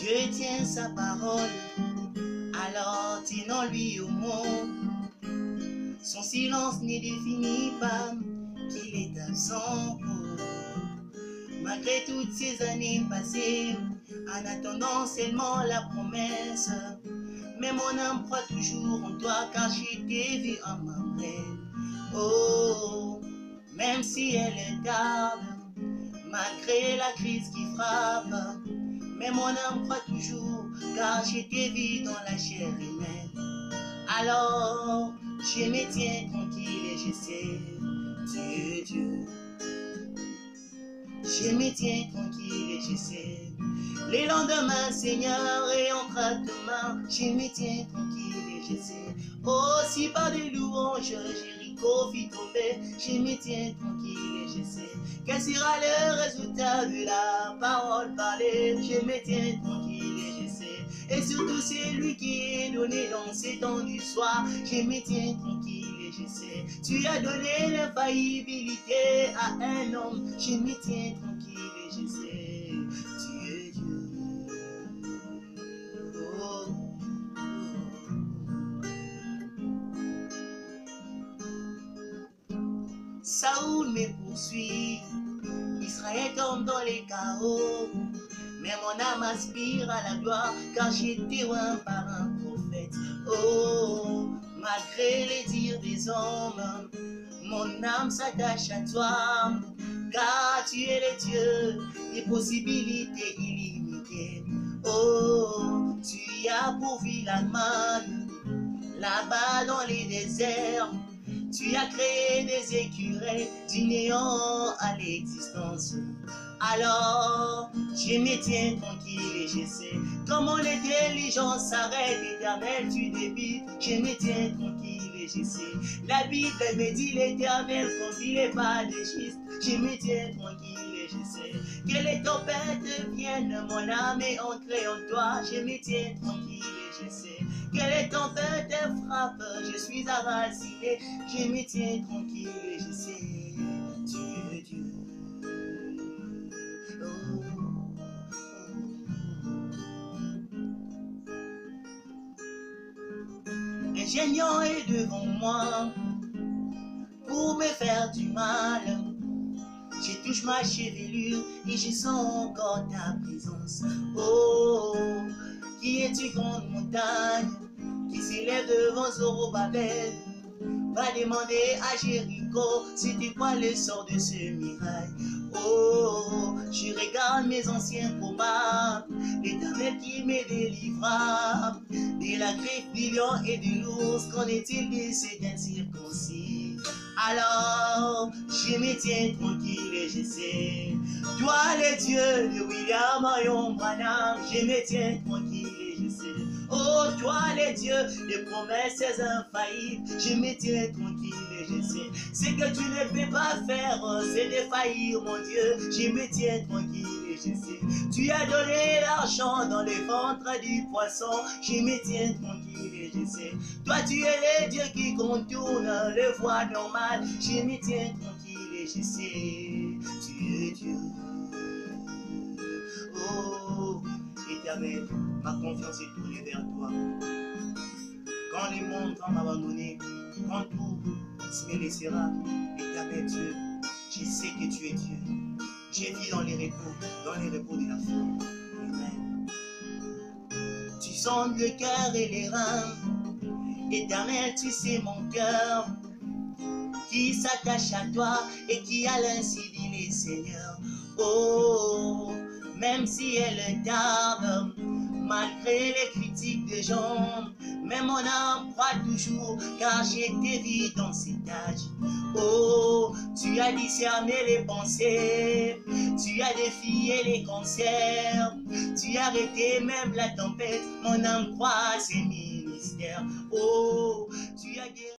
Dieu tient sa parole, alors tenons-lui au mot. Son silence ne définit pas qu'il est absent. Malgré toutes ces années passées, en attendant seulement la promesse, mais mon âme croit toujours en toi car je t'ai vu en ma rêve. Oh, même si elle est tarde, malgré la crise qui frappe, mais mon âme croit toujours car je t'ai vu dans la chair humaine. Alors, je me tiens tranquille et je sais, Dieu, Dieu. Je me tiens tranquille et je sais, les lendemains, Seigneur, et en traitement, je me tiens tranquille et je sais. Oh, si par des louanges, Jéricho fit tomber, je me tiens tranquille et je sais. Quel sera le résultat de la parole parlée? Je me tiens tranquille et je sais. Et surtout, c'est lui qui est donné dans ces temps du soir. Je me tiens tranquille et je sais. Tu as donné l'infaillibilité à un homme. Je me tiens tranquille et je sais. Dieu, Dieu. Oh, oh. Saoul me poursuit, Israël tombe dans les chaos, mais mon âme aspire à la gloire car j'ai été oint par un prophète. Oh, malgré les dires des hommes, mon âme s'attache à toi, car tu es le Dieu des possibilités illimitées. Oh, tu as pourvu la manne là-bas dans les déserts. Tu as créé des écureuils du néant à l'existence. Alors, je me tiens tranquille et je sais comment l'intelligence s'arrête. Éternel, tu débites. Je me tiens tranquille et je sais. La Bible me dit l'Éternel quand il n'est pas de schiste. Je me tiens tranquille et je sais. Que les tempêtes viennent, mon âme est ancrée en toi. Je me tiens tranquille et je sais. Que les tempêtes frappent, je suis enraciné. Je me tiens tranquille et je sais. Dieu, Dieu. Oh, un géant est devant moi pour me faire du mal. Je touche ma chevelure et je sens encore ta présence. Oh, qui es-tu, grande montagne qui s'élève devant Zorobabel? Va demander à Jéricho c'était quoi le sort de ce mirail. Oh, je regarde mes anciens combats, l'Éternel qui me délivra de la griffe du lion et du l'ours. Qu'en est-il de ces incirconcis? Alors, je me tiens tranquille et je sais. Toi, le Dieu de William Marion Branham, je me tiens tranquille et je sais. Oh, toi, le Dieu des promesses infaillibles, je me tiens tranquille et je sais. Ce que tu ne peux pas faire, c'est de faillir, mon Dieu. Je me tiens tranquille et je sais. Tu as donné l'argent dans le ventre du poisson, je me tiens tranquille et je sais. Toi, tu es le Dieu qui contourne le voie normal, je me tiens tranquille et je sais. Tu es Dieu. Oh, Éternel, ma confiance est tournée vers toi. Quand les mondes vont m'abandonner, quand tout se me laissera, Éternel Dieu, je sais que tu es Dieu. Je vis dans les repos de la foi. Amen. Tu sondes le cœur et les reins. Éternel, tu sais mon cœur qui s'attache à toi et qui a l'ainsi dit les seigneurs. Oh, même si elle tarde, malgré les critiques des gens, mais mon âme croit toujours car j'ai été vu dans cet âge. Oh, tu as discerné les pensées, tu as défié les cancers, tu as arrêté même la tempête, mon âme croit à ces ministères. Oh, tu as guéri